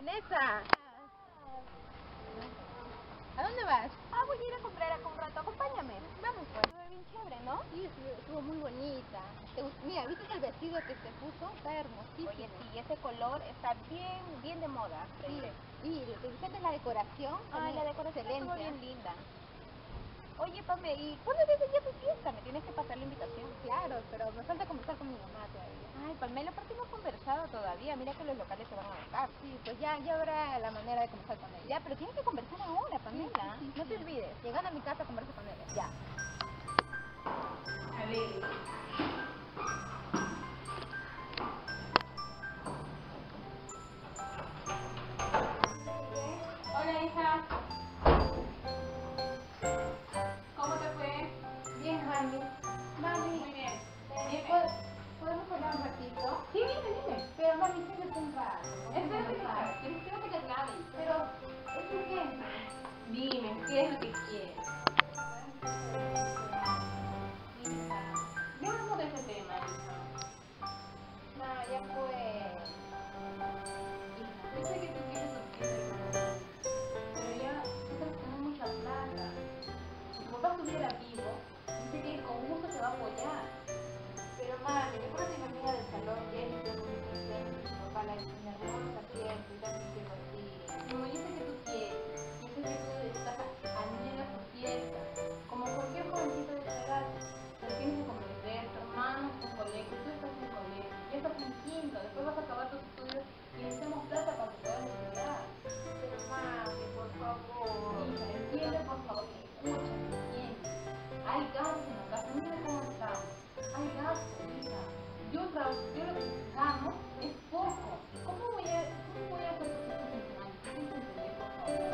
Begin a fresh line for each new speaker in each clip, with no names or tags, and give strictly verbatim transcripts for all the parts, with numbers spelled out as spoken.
Vanessa, ¿a dónde vas?
Ah, voy a ir a comprar acá un rato, acompáñame. Vamos pues. Estuvo bien chévere, ¿no?
Sí, estuvo, estuvo muy bonita. ¿Te gust- Mira, ¿viste el vestido que se puso? Está hermosísimo.
Oye, sí, ese color está bien, bien de moda.
Sí,
Frente.
y ¿te fijaste en la decoración?
Ah,
También
la decoración estuvo
excelente.
bien linda. Oye, Pame, ¿y cuándo es el día de tu fiesta? Me tienes que pasar la invitación.
Claro, pero me falta conversar con mi mamá todavía.
Ay, Pamela, ¿por qué no has conversado todavía? Mira que los locales se van a agotar.
Sí, pues ya, ya habrá la manera de conversar con ella.
Ya, pero tienes que conversar ahora, Pamela.
Sí, sí,
No
sí.
te olvides.
Llegando a mi casa, converso con ella.
Ya.
A ver. Hola, hija. ¿Cómo te fue?
Bien, Jaime. Mami,
Muy bien.
eh, ¿pod- ¿podemos hablar un ratito?
Sí, dime, dime.
Pero mami, siéntate un rato. ¿no?
Espérate,
Un rato.
hija. Quiero quiero que te aclares.
Pero es urgente.
Dime, ¿qué es lo que quieres? Hija, ya hablamos de ese tema, hija.
No, ya fue.
Hija, yo sé que tú quieres sorpresa, pero ya tú estás con mucha plata. Si tu papá estuviera vivo, dice que con gusto te va a apoyar.
Pero mami, me acuerdo de mi amiga del salón, Jennifer, que me dice que su papá la hizo nerviosa siempre, y también quiero así.
No, yo sé que tú quieres, yo sé que tú estás anhela tu fiesta, como cualquier jovencito de esta edad, pero tienes que comprender, tu hermano está en colegio, tú estás en colegio, ya estás en quinto, después vas a acabar tus estudios y necesitamos plata para que puedas estudiar.
Pero mami, por favor.
Hija, entiende por favor, escúchame, entiende. Hay gastos en la casa, mira cómo estamos, hay gastos, hija. Yo trabajo, yo lo que gano es poco. ¿Cómo voy a, cómo voy a hacer tus funcionales? Tienes que entender, por favor.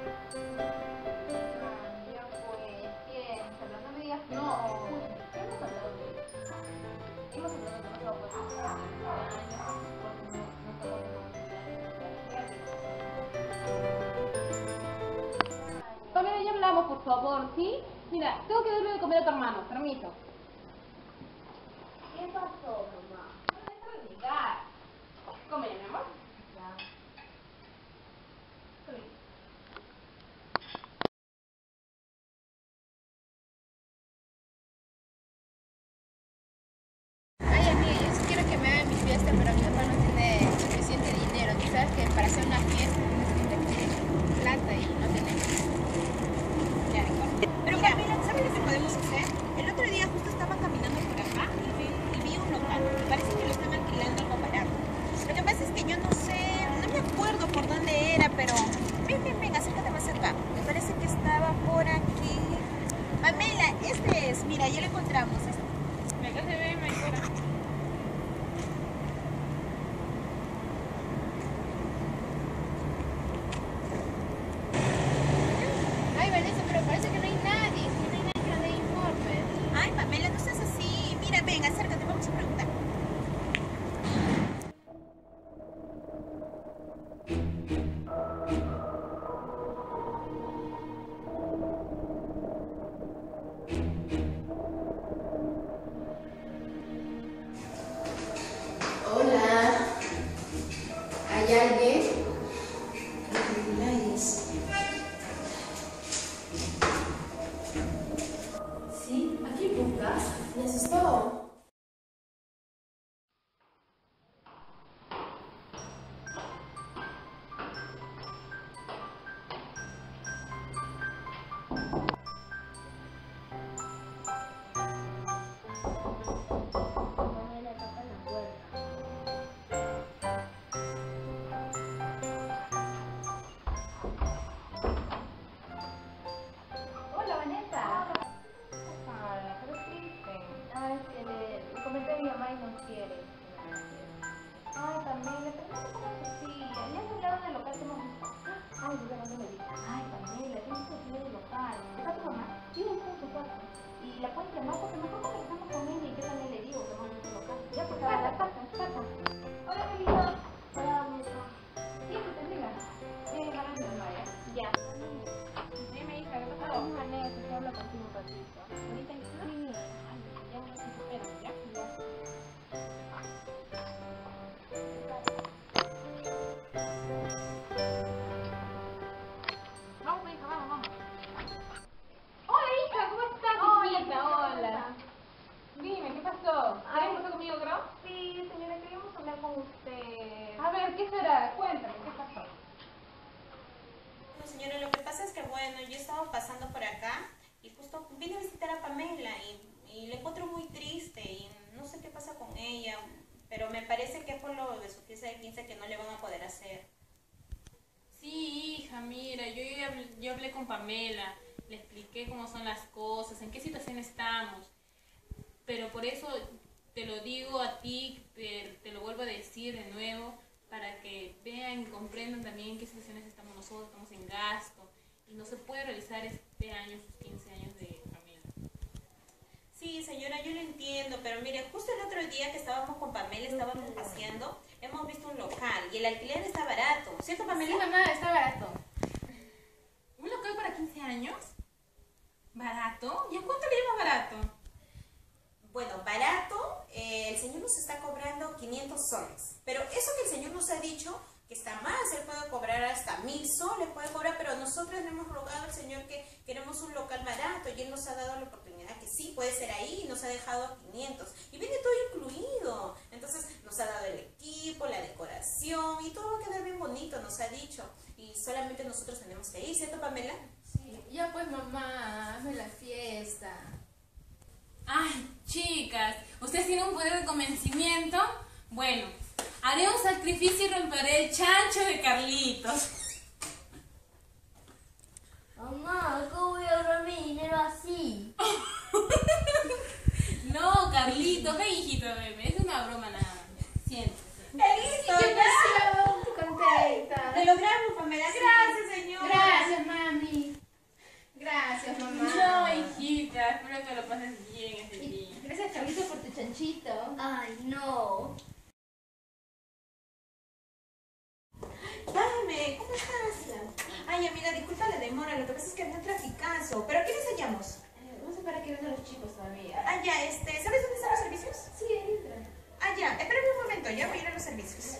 Mami, ya fue, piénsalo, no me digas que
No,
no.
escúchame, hemos hablado de eso. Hemos hablado de que no te va a poder cumplir años, porque no, no te va a poder cumplir. Pamela, ya hablamos, por favor, ¿sí? Mira, tengo que darle de comer a tu hermano, permiso.
¿Qué pasó, mamá?
No, déjame llegar. Come, mi amor.
Ya.
Permiso.
Ay, amiga, yo sí quiero que me hagan mi fiesta, pero mi papá no tiene suficiente dinero. Tú sabes que para hacer una fiesta necesita plata y no tenemos. Ya, pero Camila, ¿sabes lo que podemos hacer? El otro día justo estaba caminando por acá y vi, y vi un local. Me parece que lo están alquilando algo barato. Lo que pasa es que yo no sé, no me acuerdo por dónde era, pero ven, ven, ven, acércate más cerca. Me parece que estaba por aquí. Pamela, este es, mira, ya lo encontramos. Este.
Acá se ve, Maycora.
Ay, Vanessa, pero parece que no hay nadie, que no hay nadie que nos dé informes. Ay, Pamela, no seas así. Mira, ven, acércate, vamos a preguntar.
Hola, ¿hay alguien? Nice. Sí, ¿a quién buscas? Me asustó.
Pamela toca la puerta. Hola, Vanessa.
Hola, pero triste.
Ah, es que le
Bueno, yo estaba pasando por acá y justo vine a visitar a Pamela y, y la encuentro muy triste y no sé qué pasa con ella, pero me parece que es por lo de su fiesta de quince que no le van a poder hacer.
Sí, hija, mira, yo, ya hablé, yo hablé con Pamela, le expliqué cómo son las cosas, en qué situación estamos, pero por eso te lo digo a ti, te, te lo vuelvo a decir de nuevo, para que vean y comprendan también en qué situaciones estamos nosotros, estamos en gasto, y no se puede realizar este año sus quince años de Pamela.
Sí, señora, yo lo entiendo, pero mire, justo el otro día que estábamos con Pamela, estábamos paseando, hemos visto un local y el alquiler está barato, ¿cierto, Pamela?
Sí, mamá, está barato. ¿Un local para quince años? ¿Barato? ¿Y a cuánto le llamas barato?
Bueno, barato, eh, el señor nos está cobrando quinientos soles, pero eso que el señor nos ha dicho que está más, él puede cobrar hasta mil soles, puede cobrar, pero nosotros le hemos rogado al señor que queremos un local barato y él nos ha dado la oportunidad que sí, puede ser ahí y nos ha dejado a quinientos y viene todo incluido, entonces nos ha dado el equipo, la decoración y todo va a quedar bien bonito, nos ha dicho, y solamente nosotros tenemos que ir, ¿cierto, Pamela?
Sí, ya pues mamá, hazme la fiesta.
Ay, chicas, ¿ustedes tienen un poder de convencimiento? Bueno, haré un sacrificio y romperé el chancho de Carlitos.
Mamá, ¿cómo voy a ahorrar mi dinero así?
No, Carlitos, ven, hijito, ven, es una broma nada más. Siéntese.
¡Listo!
¡Qué emoción! ¡Estoy contenta!
¡Lo logramos, Pamela! ¡Gracias, señora!
Gracias, mami. Gracias, mamá.
No, hijita, espero que lo pases bien ese día.
Gracias, Carlito, por tu chanchito.
Ay, no.
Pame, ¿cómo estás? Ay, amiga, disculpa la demora, lo que pasa es que había un traficazo. ¿Pero qué les hallamos?
Eh, no sé para qué vengan los chicos todavía.
Ah, ya, este, ¿sabes dónde están los servicios?
Sí, entra.
Ah, ya, espérame un momento, ya voy a ir a los servicios.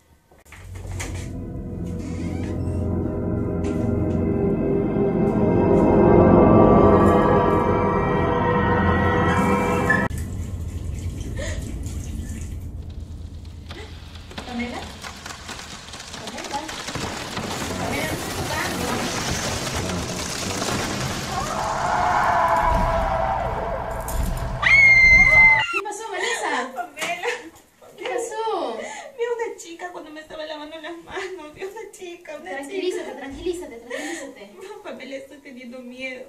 ¿Pamela?
Pamela. Pamela, no estoy tocando. ¿Qué pasó, Vanessa?
Pamela,
¿Qué pasó?
vi a una chica cuando me estaba lavando las manos, vi a una chica, una
Tranquilízate, tranquilízate, tranquilízate.
chica. Pamela, estoy teniendo miedo.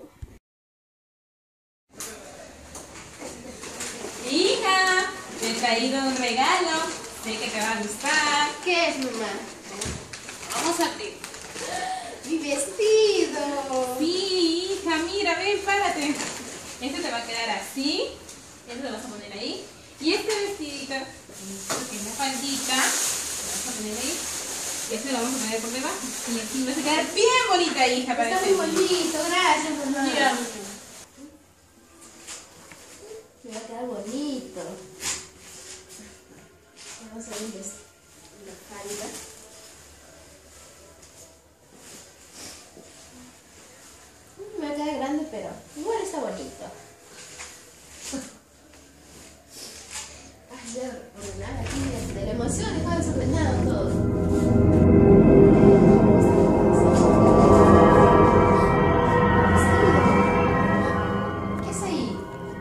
Hija, te he traído un regalo. Sé que te va a gustar.
¿Qué es, mamá?
Vamos a abrir.
Mi vestido.
Sí, hija, mira, ven, párate. Este te va a quedar así. Este lo vas a poner ahí. Y este vestidito, que es la faldita, lo vas a poner ahí. Este lo vamos a poner por debajo. Y así vas a quedar bien bonita, hija, para
Está
este
muy
día.
bonito, gracias, mamá.
Mira.
Me va a quedar bonito. Vamos a ver la falda. Me va a quedar grande, pero igual está bonito. Ay, ya ordenar aquí de, de la emoción, está desordenado todo. ¿Qué es ahí?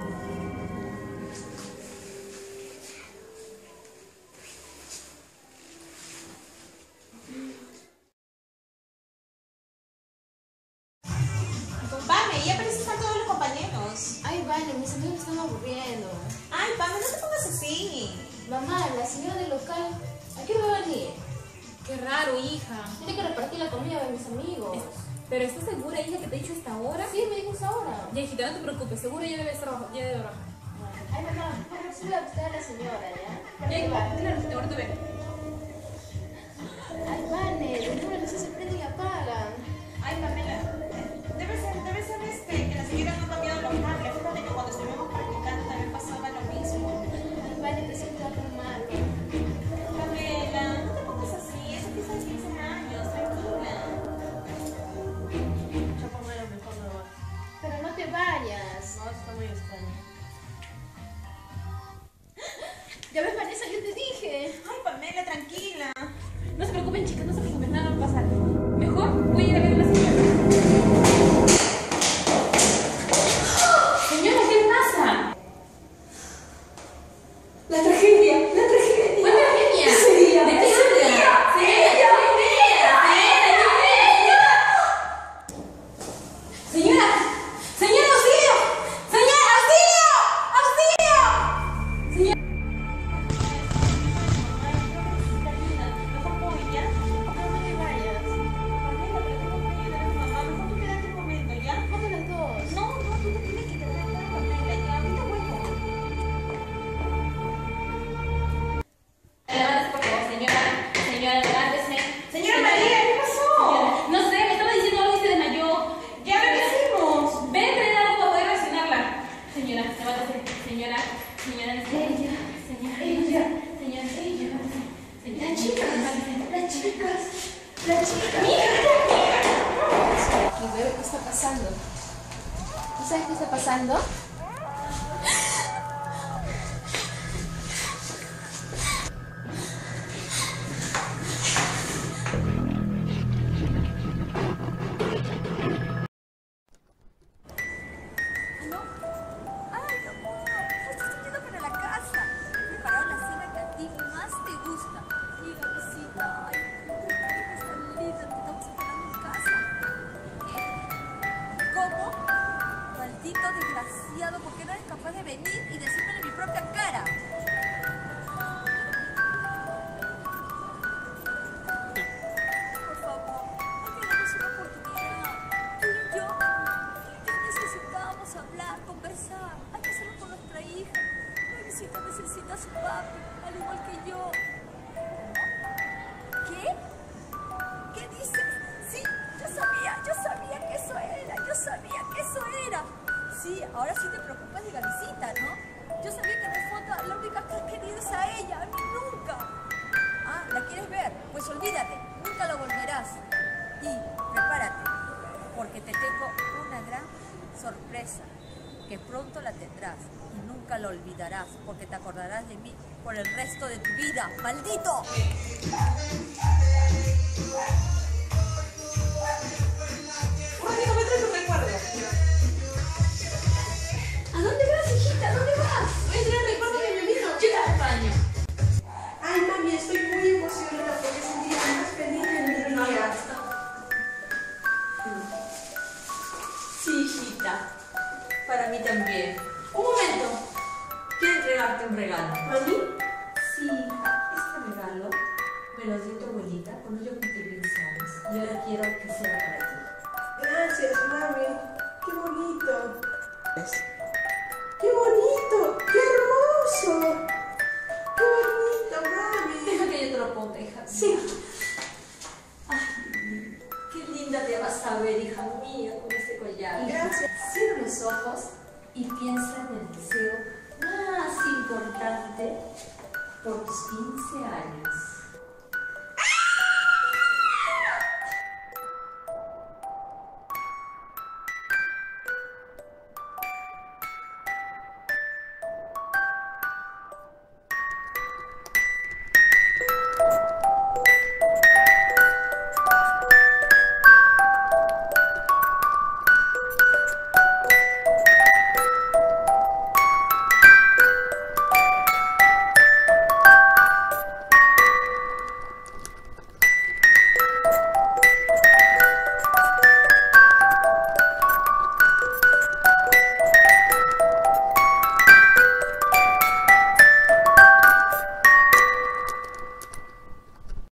Pame, ya parece que están todos los compañeros.
Ay, vale, mis amigos me están aburriendo.
Ay, Pame, no te pongas así.
Mamá, la señora del local, ¿a qué hora va a venir?
Qué raro, hija.
Tiene que repartir la comida de mis amigos.
Pero ¿estás segura, hija, que te he dicho esta hora?
Sí, me dijo esa hora.
Ya, hijita, no te preocupes. Seguro ya debe estar abajo, ya debe bajar.
Ay, mamá, por favor, sube a buscar a la señora, ¿ya?
Ya, hija, claro, ahora te veo.
Ay, vale, de nuevo no se prende y apagan.
Ay, Pamela, debe ser, debe ser este, que la señora no ha cambiado los cables. Fíjate que cuando estuvimos practicando también pasaba lo mismo.
Ay, vale, te siento tan mal.
Pamela, no te pongas así, eso empieza a quince años, tranquila.
Ya Pamela, mejor no va.
Pero no te vayas.
No, está muy extraño.
Ya ves, Vanessa, yo te dije.
Ay, Pamela, tranquila.
No se preocupen, chicas, no se preocupen nada.
La chica. Aquí veo qué está pasando. ¿Tú sabes qué está pasando?
Desgraciado, ¿por qué no eres capaz de venir y decírmelo en mi propia cara? Por favor, no queremos una oportunidad. Tú y yo, tú y yo necesitábamos hablar, conversar. Hay que hacerlo con nuestra hija. Bebecita necesita a su papi, al igual que yo. ¿Qué? ¿Qué dices? Sí, yo sabía, yo sabía que eso era, yo sabía que eso era. Sí, ahora sí te preocupas de Gavisita, ¿no? Yo sabía que en el fondo la única que has querido es a ella, a mí nunca. Ah, ¿la quieres ver? Pues olvídate, nunca lo volverás. Y prepárate, porque te tengo una gran sorpresa, que pronto la tendrás y nunca la olvidarás, porque te acordarás de mí por el resto de tu vida. ¡Maldito!
¿A dónde vas, hijita? ¿A dónde vas? Voy a traer recuerdo de mi amigo. Llega al baño.
Ay, mami, estoy muy emocionada porque es el día más feliz de mi vida.
Sí, hijita. Para mí también. Un momento. Quiero entregarte un regalo.
¿Mami?
Sí, hija. Este regalo me lo dio tu abuelita cuando yo cumplí quince años. Y ahora quiero que sea para ti.
Gracias, mami. Qué bonito. ¡Qué bonito! ¡Qué hermoso! ¡Qué bonito, mami!
Deja que yo te lo ponga, hija.
Sí.
Ay, qué linda te vas a ver, hija mía, con este collar.
Gracias.
Cierra los ojos y piensa en el deseo más importante por tus quince años.